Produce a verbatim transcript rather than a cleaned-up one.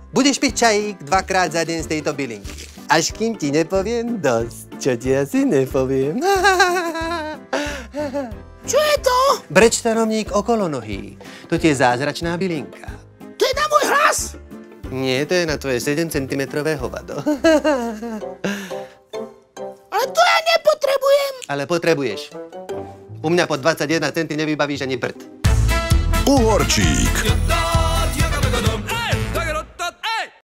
Budeš piť čajík dvakrát za deň z tejto bylinky. Až kým ti nepoviem dosť, čo ti asi nepoviem. Čo je to? Brečtanovník okolo nohy. To ti je zázračná bylinka. To je na môj hlas? Nie, to je na tvoje sedem centimetrové hovado. Ale to ja nepotrebujem. Ale potrebuješ. U mňa po dvadsaťjeden centimetrov nevybavíš ani prd. Uhorčík.